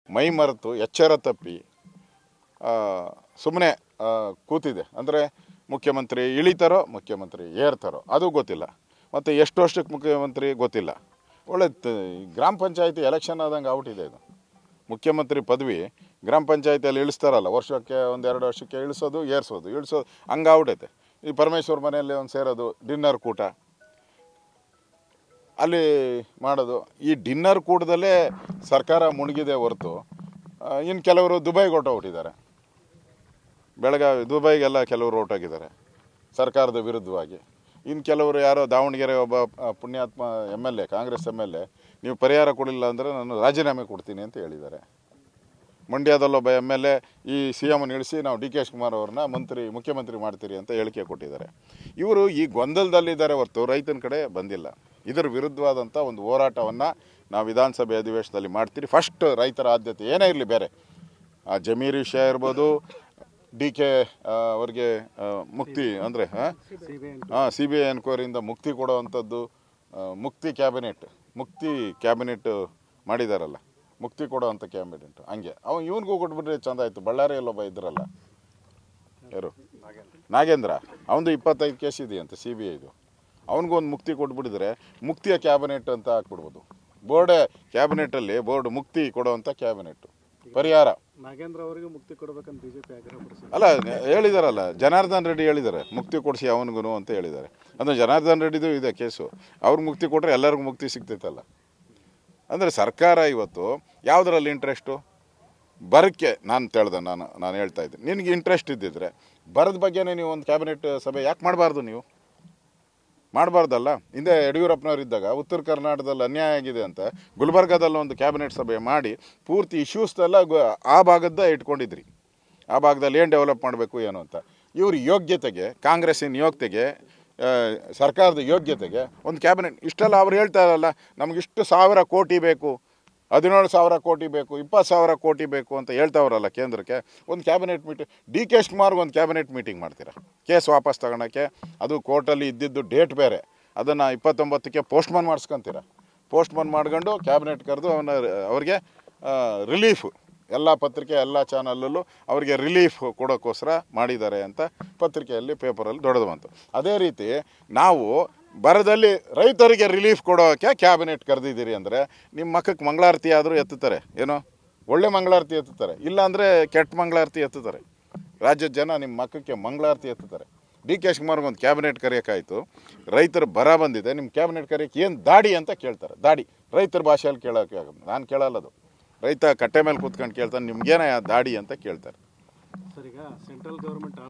ಮೈ ಮರೆತು ಎಚ್ಚರ ತಪ್ಪಿ ಸುಮ್ಮನೆ ಕೂತಿದೆ. ಅಂದರೆ ಮುಖ್ಯಮಂತ್ರಿ ಇಳಿತಾರೋ ಮುಖ್ಯಮಂತ್ರಿ ಏರ್ತಾರೋ ಅದು ಗೊತ್ತಿಲ್ಲ, ಮತ್ತು ಎಷ್ಟು ವರ್ಷಕ್ಕೆ ಮುಖ್ಯಮಂತ್ರಿ ಗೊತ್ತಿಲ್ಲ. ಒಳ್ಳೆ ಗ್ರಾಮ ಪಂಚಾಯತಿ ಎಲೆಕ್ಷನ್ ಆದಂಗೆ ಔಟ್ ಇದೆ ಇದು. ಮುಖ್ಯಮಂತ್ರಿ ಪದವಿ ಗ್ರಾಮ ಪಂಚಾಯತಿಯಲ್ಲಿ ಇಳಿಸ್ತಾರಲ್ಲ, ವರ್ಷಕ್ಕೆ 1-2 ವರ್ಷಕ್ಕೆ ಇಳಿಸೋದು ಇಳಿಸೋದು ಹಂಗೆ ಔಟೈತೆ. ಈ ಪರಮೇಶ್ವರ್ ಮನೆಯಲ್ಲಿ ಒಂದು ಸೇರೋದು, ಡಿನ್ನರ್ ಕೂಟ ಅಲ್ಲಿ ಮಾಡೋದು. ಈ ಡಿನ್ನರ್ ಕೂಟದಲ್ಲೇ ಸರ್ಕಾರ ಮುಳುಗಿದೆ ಹೊರತು ಇನ್ನು ಕೆಲವರು ದುಬೈಗೆ ಹೊರಟೋಗ್ಬಿಟ್ಟಿದ್ದಾರೆ. ಬೆಳಗಾವಿ ದುಬೈಗೆಲ್ಲ ಕೆಲವರು ಹೊರಟೋಗಿದ್ದಾರೆ ಸರ್ಕಾರದ ವಿರುದ್ಧವಾಗಿ. ಇನ್ನು ಕೆಲವರು ಯಾರೋ ದಾವಣಗೆರೆ ಒಬ್ಬ ಪುಣ್ಯಾತ್ಮ MLA, ಕಾಂಗ್ರೆಸ್ MLA, ನೀವು ಪರಿಹಾರ ಕೊಡಲಿಲ್ಲ ಅಂದರೆ ನಾನು ರಾಜೀನಾಮೆ ಕೊಡ್ತೀನಿ ಅಂತ ಹೇಳಿದ್ದಾರೆ. ಮಂಡ್ಯದಲ್ಲೊಬ್ಬ MLA ಈ CM ಇಳಿಸಿ ನಾವು DK ಶಿವಕುಮಾರ್ ಅವ್ರನ್ನ ಮುಖ್ಯಮಂತ್ರಿ ಮಾಡ್ತೀರಿ ಅಂತ ಹೇಳಿಕೆ ಕೊಟ್ಟಿದ್ದಾರೆ. ಇವರು ಈ ಗೊಂದಲದಲ್ಲಿದ್ದಾರೆ ಹೊರತು ರೈತನ ಕಡೆ ಬಂದಿಲ್ಲ. ಇದರ ವಿರುದ್ಧವಾದಂಥ ಒಂದು ಹೋರಾಟವನ್ನು ನಾವು ವಿಧಾನಸಭೆ ಅಧಿವೇಶನದಲ್ಲಿ ಮಾಡ್ತೀರಿ. ಫಸ್ಟ್ ರೈತರ ಆದ್ಯತೆ ಏನೇ ಇರಲಿ, ಬೇರೆ ಜಮೀರ್ ವಿಷಯ ಇರ್ಬೋದು, DK ಅವ್ರಿಗೆ ಮುಕ್ತಿ ಅಂದರೆ CBI ಎನ್ಕ್ವೈರಿಯಿಂದ ಮುಕ್ತಿ ಕೊಡೋವಂಥದ್ದು, ಮುಕ್ತಿ ಕ್ಯಾಬಿನೆಟ್ ಮಾಡಿದಾರಲ್ಲ, ಮುಕ್ತಿ ಕೊಡೋವಂಥ ಕ್ಯಾಬಿನೆಟ್, ಹಂಗೆ ಇವನಿಗೂ ಕೊಟ್ಬಿಟ್ರೆ ಚೆಂದ ಆಯಿತು. ಬಳ್ಳಾರಿಯಲ್ಲೊಬ್ಬ ಇದ್ರಲ್ಲ, ಯಾರು ನಾಗೇಂದ್ರ, ಅವನದು 25 ಕೇಸ್ ಇದೆಯಂತೆ CBIದು. ಅವನಿಗೂ ಒಂದು ಮುಕ್ತಿ ಕೊಟ್ಬಿಟ್ಟಿದ್ರೆ ಮುಕ್ತಿಯ ಕ್ಯಾಬಿನೆಟ್ ಅಂತ ಹಾಕ್ಬಿಡ್ಬೋದು. ಕ್ಯಾಬಿನೆಟಲ್ಲಿ ಬೋರ್ಡ್ ಮುಕ್ತಿ ಕೊಡುವಂಥ ಕ್ಯಾಬಿನೆಟ್, ಪರಿಹಾರ. ನಾಗೇಂದ್ರ ಅವರಿಗೆ ಮುಕ್ತಿ ಕೊಡಬೇಕಂತ BJP ಆಗ್ರಹಪಡಿಸಿದೆ. ಅಲ್ಲ, ಹೇಳಿದಾರಲ್ಲ, ಜನಾರ್ದನ್ ರೆಡ್ಡಿ ಹೇಳಿದ್ದಾರೆ ಮುಕ್ತಿ ಕೊಡಿಸಿ ಅವನಿಗೂ ಅಂತ ಹೇಳಿದ್ದಾರೆ. ಅಂದರೆ ಜನಾರ್ದನ್ ರೆಡ್ಡಿದು ಇದೆ ಕೇಸು. ಅವ್ರಿಗೆ ಮುಕ್ತಿ ಕೊಟ್ಟರೆ ಎಲ್ಲರಿಗೂ ಮುಕ್ತಿ ಸಿಗ್ತೈತಲ್ಲ. ಅಂದರೆ ಸರ್ಕಾರ ಇವತ್ತು ಯಾವುದರಲ್ಲಿ ಇಂಟ್ರೆಸ್ಟು? ಬರಕ್ಕೆ ನಾನು ಹೇಳ್ತಾ ಇದ್ದೀನಿ, ನಿನಗೆ ಇಂಟ್ರೆಸ್ಟ್ ಇದ್ದಿದ್ರೆ ಬರದ ಬಗ್ಗೆನೇ ನೀವು ಒಂದು ಕ್ಯಾಬಿನೆಟ್ ಸಭೆ ಯಾಕೆ ಮಾಡಬಾರ್ದು? ನೀವು ಮಾಡಬಾರ್ದಲ್ಲ. ಹಿಂದೆ ಯಡಿಯೂರಪ್ಪನವ್ರು ಇದ್ದಾಗ ಉತ್ತರ ಕರ್ನಾಟಕದಲ್ಲಿ ಅನ್ಯಾಯ ಆಗಿದೆ ಅಂತ ಗುಲ್ಬರ್ಗಾದಲ್ಲಿ ಒಂದು ಕ್ಯಾಬಿನೆಟ್ ಸಭೆ ಮಾಡಿ ಪೂರ್ತಿ ಇಶ್ಯೂಸ್ದೆಲ್ಲ ಆ ಭಾಗದ ಇಟ್ಕೊಂಡಿದ್ರಿ. ಆ ಭಾಗದಲ್ಲಿ ಏನು ಡೆವಲಪ್ ಮಾಡಬೇಕು ಏನು ಅಂತ. ಇವ್ರ ಯೋಗ್ಯತೆಗೆ, ಕಾಂಗ್ರೆಸ್ಸಿನ ಯೋಗ್ಯತೆಗೆ, ಸರ್ಕಾರದ ಯೋಗ್ಯತೆಗೆ ಒಂದು ಕ್ಯಾಬಿನೆಟ್ ಇಷ್ಟೆಲ್ಲ ಅವ್ರು ಹೇಳ್ತಾರಲ್ಲ, ನಮಗಿಷ್ಟು 1,000 ಕೋಟಿ ಬೇಕು, 17,000 ಕೋಟಿ ಬೇಕು, 20,000 ಕೋಟಿ ಬೇಕು ಅಂತ ಹೇಳ್ತಾವ್ರಲ್ಲ ಕೇಂದ್ರಕ್ಕೆ. ಒಂದು ಕ್ಯಾಬಿನೆಟ್ ಮೀಟಿಂಗ್, DK ಶಿವಕುಮಾರ್ಗೆ ಒಂದು ಕ್ಯಾಬಿನೆಟ್ ಮೀಟಿಂಗ್ ಮಾಡ್ತೀರಾ ಕೇಸ್ ವಾಪಸ್ ತಗೊಳಕ್ಕೆ? ಅದು ಕೋರ್ಟಲ್ಲಿ ಇದ್ದಿದ್ದು ಡೇಟ್ ಬೇರೆ, ಅದನ್ನು 29ಕ್ಕೆ ಪೋಸ್ಟ್ಮನ್ ಮಾಡಿಸ್ಕೊತೀರ. ಪೋಸ್ಟ್ಮನ್ ಮಾಡ್ಕೊಂಡು ಕ್ಯಾಬಿನೆಟ್ ಕರೆದು ಅವ್ರಿಗೆ ರಿಲೀಫ್, ಎಲ್ಲ ಪತ್ರಿಕೆ ಎಲ್ಲ ಚಾನಲಲ್ಲೂ ಅವರಿಗೆ ರಿಲೀಫ್ ಕೊಡೋಕ್ಕೋಸ್ಕರ ಮಾಡಿದ್ದಾರೆ ಅಂತ ಪತ್ರಿಕೆಯಲ್ಲಿ ಪೇಪರಲ್ಲಿ ದೊಡ್ಡದು ಬಂತು. ಅದೇ ರೀತಿ ನಾವು ಬರದಲ್ಲಿ ರೈತರಿಗೆ ರಿಲೀಫ್ ಕೊಡೋಕ್ಕೆ ಕ್ಯಾಬಿನೆಟ್ ಕರೆದಿದ್ದೀರಿ ಅಂದರೆ ನಿಮ್ಮ ಮಕ್ಕಕ್ಕೆ ಮಂಗಳಾರತಿ ಆದರೂ ಎತ್ತುತ್ತಾರೆ, ಏನೋ ಒಳ್ಳೆ ಮಂಗಳಾರತಿ ಎತ್ತುತ್ತಾರೆ, ಇಲ್ಲಾಂದರೆ ಕೆಟ್ಟ ಮಂಗಳಾರತಿ ಎತ್ತುತ್ತಾರೆ. ರಾಜ್ಯದ ಜನ ನಿಮ್ಮ ಮಕ್ಕಕ್ಕೆ ಮಂಗಳಾರತಿ ಎತ್ತುತ್ತಾರೆ. DK ಶಿವಕುಮಾರ್ಗೆ ಒಂದು ಕ್ಯಾಬಿನೆಟ್ ಕರೆಯೋಕ್ಕಾಯಿತು, ರೈತರ ಬರ ಬಂದಿದೆ, ನಿಮ್ಮ ಕ್ಯಾಬಿನೆಟ್ ಕರೆಯೋಕ್ಕೆ ಏನು ದಾಡಿ ಅಂತ ಕೇಳ್ತಾರೆ. ದಾಡಿ ರೈತರ ಭಾಷೆಯಲ್ಲಿ ಕೇಳೋಕ್ಕೆ ಆಗೋದು, ನಾನು ಕೇಳಲ್ಲದು. ರೈತ ಕಟ್ಟೆ ಮೇಲೆ ಕೂತ್ಕೊಂಡು ಕೇಳ್ತಾನೆ, ನಿಮ್ಗೇನ ದಾಡಿ ಅಂತ ಕೇಳ್ತಾರೆ. ಸರ್, ಈಗ ಸೆಂಟ್ರಲ್ ಗೌರ್ಮೆಂಟ್